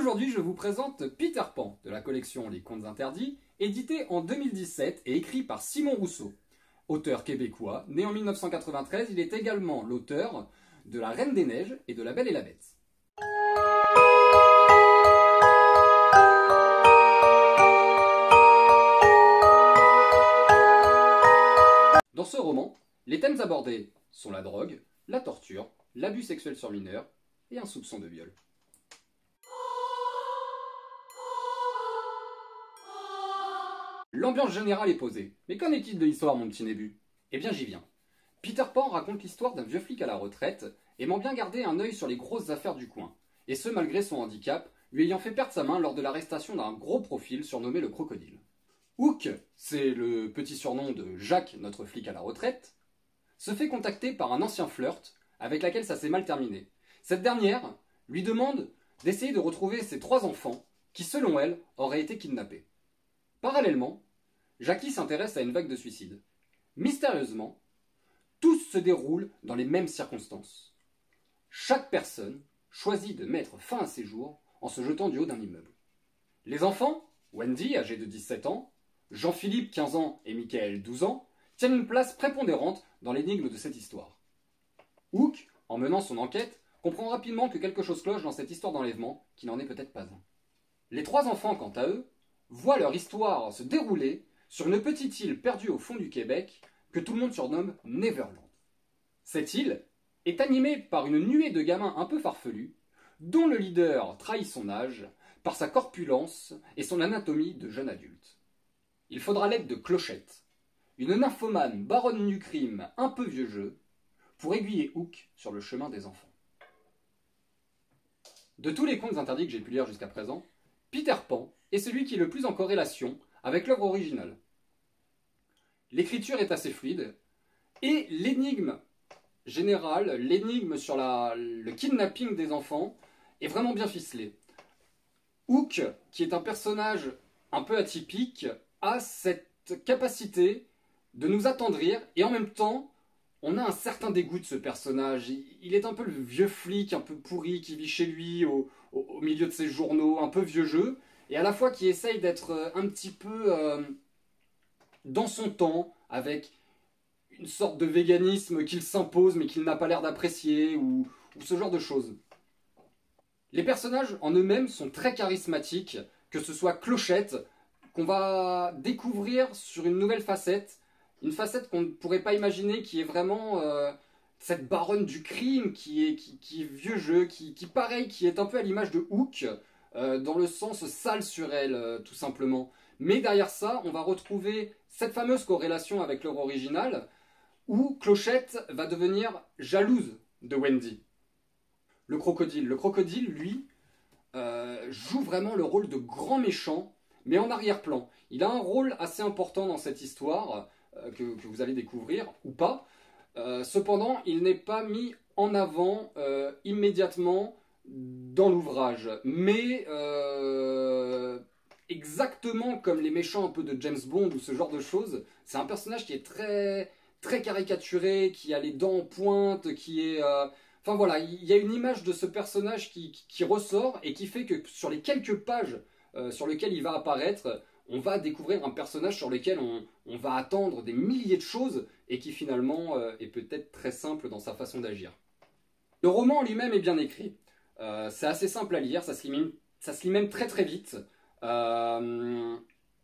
Aujourd'hui, je vous présente Peter Pan, de la collection Les Contes Interdits, édité en 2017 et écrit par Simon Rousseau. Auteur québécois, né en 1993, il est également l'auteur de La Reine des Neiges et de La Belle et la Bête. Dans ce roman, les thèmes abordés sont la drogue, la torture, l'abus sexuel sur mineurs et un soupçon de viol. L'ambiance générale est posée. Mais qu'en est-il de l'histoire, mon petit Nébu? Eh bien, j'y viens. Peter Pan raconte l'histoire d'un vieux flic à la retraite, aimant bien garder un œil sur les grosses affaires du coin, et ce malgré son handicap, lui ayant fait perdre sa main lors de l'arrestation d'un gros profil surnommé le Crocodile. Hook, c'est le petit surnom de Jacques, notre flic à la retraite, se fait contacter par un ancien flirt avec laquelle ça s'est mal terminé. Cette dernière lui demande d'essayer de retrouver ses 3 enfants qui, selon elle, auraient été kidnappés. Parallèlement, Jackie s'intéresse à une vague de suicides. Mystérieusement, tous se déroulent dans les mêmes circonstances. Chaque personne choisit de mettre fin à ses jours en se jetant du haut d'un immeuble. Les enfants, Wendy, âgée de 17 ans, Jean-Philippe, 15 ans, et Michael, 12 ans, tiennent une place prépondérante dans l'énigme de cette histoire. Hook, en menant son enquête, comprend rapidement que quelque chose cloche dans cette histoire d'enlèvement, qui n'en est peut-être pas un. Les 3 enfants, quant à eux, voient leur histoire se dérouler sur une petite île perdue au fond du Québec que tout le monde surnomme Neverland. Cette île est animée par une nuée de gamins un peu farfelus, dont le leader trahit son âge par sa corpulence et son anatomie de jeune adulte. Il faudra l'aide de Clochette, une nymphomane baronne du crime un peu vieux jeu, pour aiguiller Hook sur le chemin des enfants. De tous les contes interdits que j'ai pu lire jusqu'à présent, Peter Pan est celui qui est le plus en corrélation avec l'œuvre originale. L'écriture est assez fluide, et l'énigme générale, l'énigme sur le kidnapping des enfants, est vraiment bien ficelée. Hook, qui est un personnage un peu atypique, a cette capacité de nous attendrir, et en même temps, on a un certain dégoût de ce personnage. Il est un peu le vieux flic, un peu pourri, qui vit chez lui, au milieu de ses journaux, un peu vieux jeu, et à la fois qui essaye d'être un petit peu dans son temps, avec une sorte de véganisme qu'il s'impose mais qu'il n'a pas l'air d'apprécier, ou ce genre de choses. Les personnages en eux-mêmes sont très charismatiques, que ce soit Clochette, qu'on va découvrir sur une nouvelle facette, une facette qu'on ne pourrait pas imaginer, qui est vraiment cette baronne du crime, qui est vieux jeu, qui pareil, qui est un peu à l'image de Hook, dans le sens sale sur elle, tout simplement. Mais derrière ça, on va retrouver cette fameuse corrélation avec l'œuvre originale, où Clochette va devenir jalouse de Wendy. Le crocodile, lui, joue vraiment le rôle de grand méchant, mais en arrière-plan. Il a un rôle assez important dans cette histoire, que vous allez découvrir, ou pas. Cependant, il n'est pas mis en avant immédiatement dans l'ouvrage. Mais exactement comme les méchants un peu de James Bond ou ce genre de choses, c'est un personnage qui est très caricaturé, qui a les dents en pointe, qui est... Enfin voilà, il y a une image de ce personnage qui ressort et qui fait que sur les quelques pages sur lesquelles il va apparaître, on va découvrir un personnage sur lequel on va attendre des milliers de choses et qui finalement est peut-être très simple dans sa façon d'agir. Le roman en lui-même est bien écrit. C'est assez simple à lire, ça se lit même très vite. On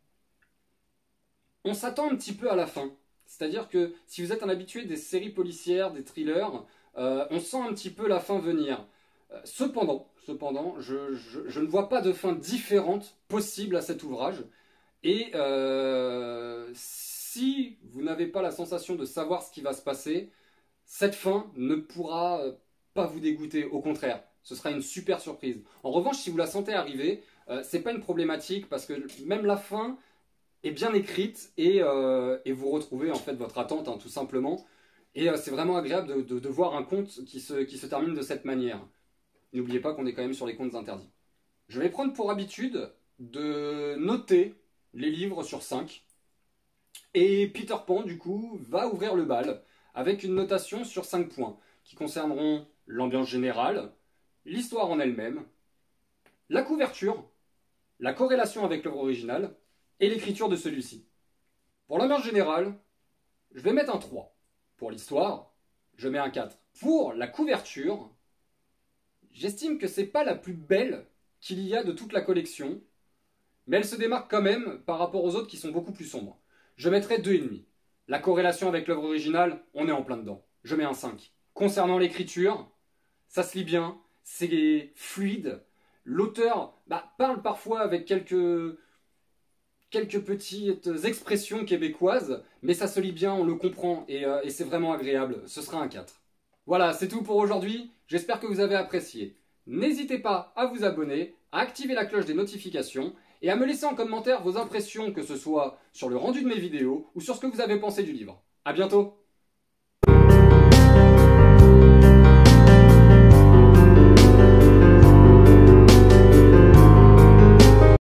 s'attend un petit peu à la fin. C'est-à-dire que si vous êtes un habitué des séries policières, des thrillers, on sent un petit peu la fin venir. Cependant, je ne vois pas de fin différente possible à cet ouvrage. Et si vous n'avez pas la sensation de savoir ce qui va se passer, cette fin ne pourra pas vous dégoûter. Au contraire, ce sera une super surprise. En revanche, si vous la sentez arriver, c'est pas une problématique parce que même la fin est bien écrite et vous retrouvez en fait votre attente, hein, tout simplement. Et c'est vraiment agréable de voir un conte qui se termine de cette manière. N'oubliez pas qu'on est quand même sur les contes interdits. Je vais prendre pour habitude de noter les livres sur 5. Et Peter Pan, du coup, va ouvrir le bal avec une notation sur 5 points qui concerneront l'ambiance générale, l'histoire en elle-même, la couverture, la corrélation avec l'œuvre originale et l'écriture de celui-ci. Pour la marge générale, je vais mettre un 3. Pour l'histoire, je mets un 4. Pour la couverture, j'estime que c'est pas la plus belle qu'il y a de toute la collection, mais elle se démarque quand même par rapport aux autres qui sont beaucoup plus sombres. Je mettrai 2,5. La corrélation avec l'œuvre originale, on est en plein dedans. Je mets un 5. Concernant l'écriture, ça se lit bien, c'est fluide. L'auteur parle parfois avec quelques petites expressions québécoises, mais ça se lit bien, on le comprend, et c'est vraiment agréable. Ce sera un 4. Voilà, c'est tout pour aujourd'hui. J'espère que vous avez apprécié. N'hésitez pas à vous abonner, à activer la cloche des notifications, et à me laisser en commentaire vos impressions, que ce soit sur le rendu de mes vidéos, ou sur ce que vous avez pensé du livre. À bientôt!